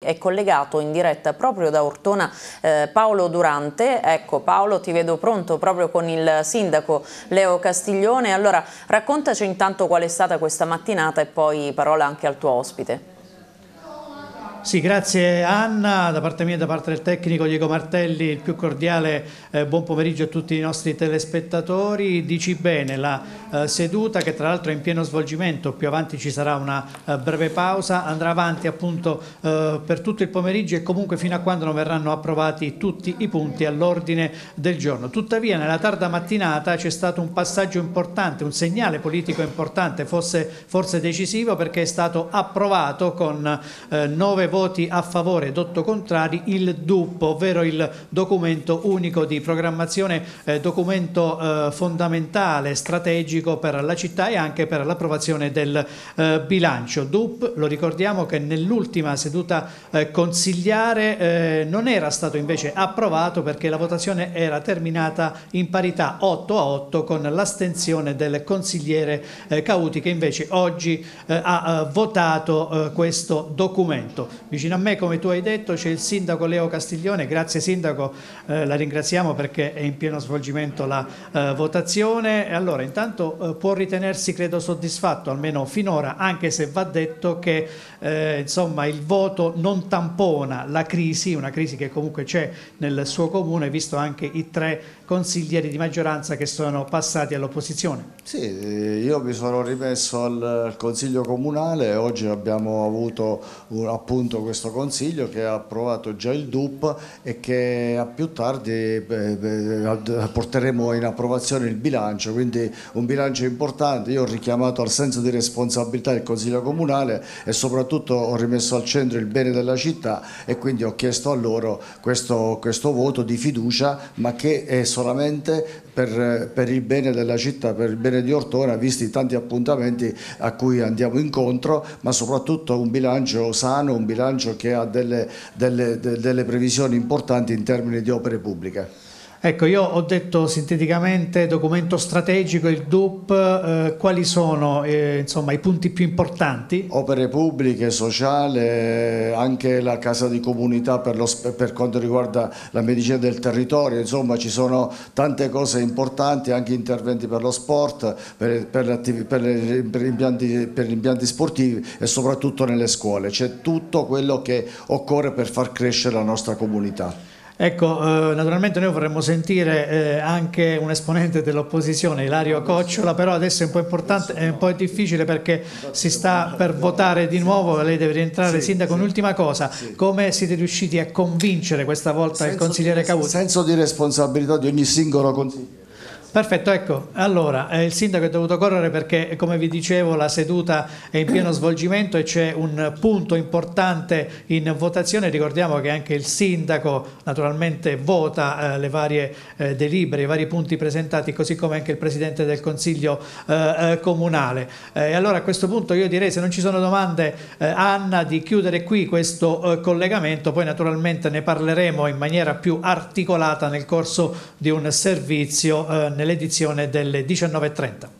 è collegato in diretta proprio da Ortona Paolo Durante. Ecco Paolo, ti vedo pronto proprio con il sindaco Leo Castiglione. Allora raccontaci intanto qual è stata questa mattinata e poi parola anche al tuo ospite. Sì, grazie Anna, da parte mia e da parte del tecnico Diego Martelli il più cordiale buon pomeriggio a tutti i nostri telespettatori. Dici bene, la seduta che tra l'altro è in pieno svolgimento, più avanti ci sarà una breve pausa, andrà avanti appunto per tutto il pomeriggio e comunque fino a quando non verranno approvati tutti i punti all'ordine del giorno. Tuttavia nella tarda mattinata c'è stato un passaggio importante, un segnale politico importante, forse decisivo, perché è stato approvato con 9 voti a favore ed 8 contrari il DUP, ovvero il documento unico di programmazione, documento fondamentale, strategico per la città e anche per l'approvazione del bilancio. DUP, lo ricordiamo, che nell'ultima seduta consigliare non era stato invece approvato perché la votazione era terminata in parità 8-8 con l'astensione del consigliere Cauti, che invece oggi ha votato questo documento. Vicino a me, come tu hai detto, c'è il sindaco Leo Castiglione. Grazie sindaco, la ringraziamo perché è in pieno svolgimento la votazione. Allora, intanto può ritenersi, credo, soddisfatto, almeno finora, anche se va detto che insomma il voto non tampona la crisi, una crisi che comunque c'è nel suo comune, visto anche i 3 consiglieri di maggioranza che sono passati all'opposizione. Sì, io mi sono rimesso al Consiglio Comunale. Oggi abbiamo avuto appunto questo Consiglio che ha approvato già il DUP e che più tardi porteremo in approvazione il bilancio, quindi un bilancio importante. Io ho richiamato al senso di responsabilità del Consiglio Comunale e soprattutto ho rimesso al centro il bene della città e quindi ho chiesto a loro questo voto di fiducia, ma che è solamente per il bene della città, per il bene di Ortona, visti tanti appuntamenti a cui andiamo incontro, ma soprattutto un bilancio sano, un bilancio che ha delle previsioni importanti in termini di opere pubbliche. Ecco, io ho detto sinteticamente documento strategico, il DUP, quali sono insomma, i punti più importanti? Opere pubbliche, sociale, anche la casa di comunità per quanto riguarda la medicina del territorio, insomma ci sono tante cose importanti, anche interventi per lo sport, per gli impianti sportivi e soprattutto nelle scuole. C'è tutto quello che occorre per far crescere la nostra comunità. Ecco, naturalmente noi vorremmo sentire anche un esponente dell'opposizione, Ilario Cocciola, però adesso è un po' importante, è un po' difficile perché si sta per votare di nuovo, lei deve rientrare. Sindaco, un'ultima cosa, come siete riusciti a convincere questa volta il consigliere Cauti? Senso di responsabilità di ogni singolo consigliere. Perfetto, ecco, allora il sindaco è dovuto correre perché, come vi dicevo, la seduta è in pieno svolgimento e c'è un punto importante in votazione. Ricordiamo che anche il sindaco naturalmente vota le varie delibere, i vari punti presentati, così come anche il presidente del consiglio comunale. E allora a questo punto io direi, se non ci sono domande, Anna, di chiudere qui questo collegamento, poi naturalmente ne parleremo in maniera più articolata nel corso di un servizio nell'edizione delle 19:30.